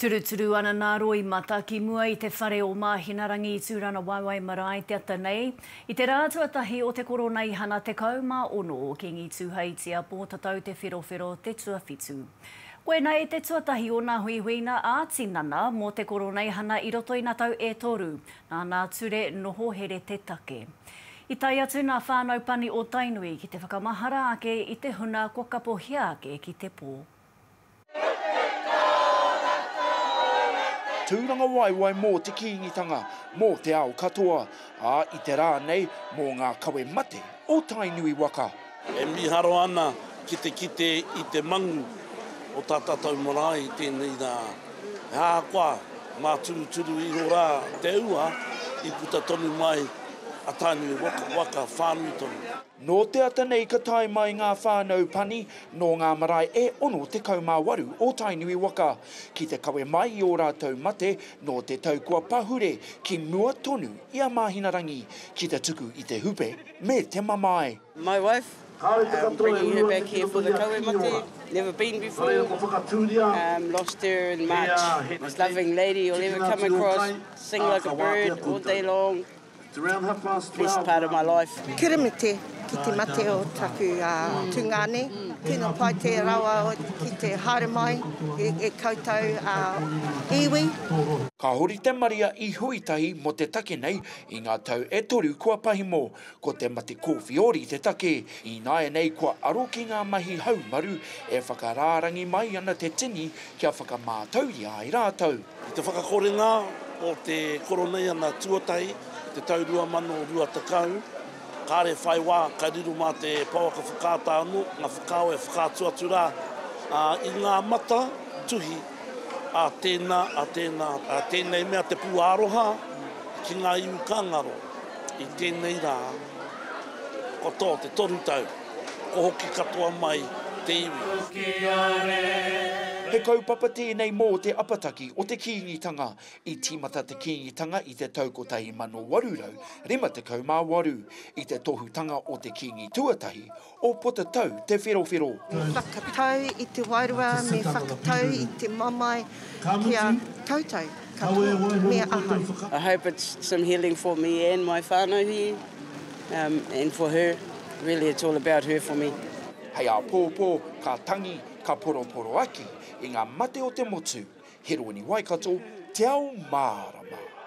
Turuturu ana nā roi mata ki mua I te whare o Mahinarangi I Tūrangawaewae Marae te ata nei. I te rātuatahi o te koroneihana te kaumā-ono o King Tuheitia po tatau te whirowhiro te tuawhitu. Koe nei te tuatahi o ngā huihuina a tinana mō te koroneihana I roto I nā tau e toru, nā ture noho here te take. I tai atu ngā whānau pani o Tainui ki te whakamahara ake I te huna kua kapohia ake ki te pō. Tūrangawaewae mō te kīngitanga, mō te ao katoa, I te rā nei mō ngā kawe mate o Tainui waka. E miharo ana ki te kite I te mangu o tātātou marae tēnei rā. E ākoa, mā turuturu I rā te ua I puta tonu mai a Tainui waka whānui tonu. Nō te ata nei ka tae mai ngā whānau pani, nō ngā marae e ono te kaumāwaru o Tainui waka. Ki te kawe mai I ō rātou mate, nō te taukua pahure ki mua tonu I a Mahinarangi, ki te tuku I te hupe me te mamae. My wife, bringing her back here for the kawe mate, never been before, lost her in March. Most loving lady you'll ever come across, sing like a bird all day long. Best part of my life. Kia mite ki te mate o taku tungane. Tēnā pai te rawa ki te haere mai e koutou iwi. Ka hori te maria I huitahi mo te take nei I ngā tau e toru kua pahi mō, ko te mate kōwhiori te take. I nāia nei kua aro ki ngā mahi haumaru e whakarārangi mai ana te tini kia whakamātau I ai rātou. I te whakakorenga o te koroneihana tuatahi, te taurua mano o rua takau, kāre whai wā, ka riru mā te pauaka whakāta anu, ngā whakao e whakātuatu rā, I ngā mata tuhi, tēnei mea te pūāroha, ki ngā iu kāngaro, I tēnei rā, ko tō te toru tau, ko hoki katoa mai te iwi. He kaupapa tēnei mō te apataki o te kīngitanga I tīmata te kīngitanga I te taukotahi mano warurau, rima te kaumāwaru, I te tohutanga o te kingi tuatahi, o pota tau te whirowhiro. Whakatau I te wairua, me whakatau I te mamae, kia koutou, katoa, mea aha. I hope it's some healing for me and my whānau here, and for her. Really, it's all about her for me. Hei a pōpō, ka tangi, ka poroporo aki, I ngā mate o te motu, he roni Waikato, te Ao Mārama.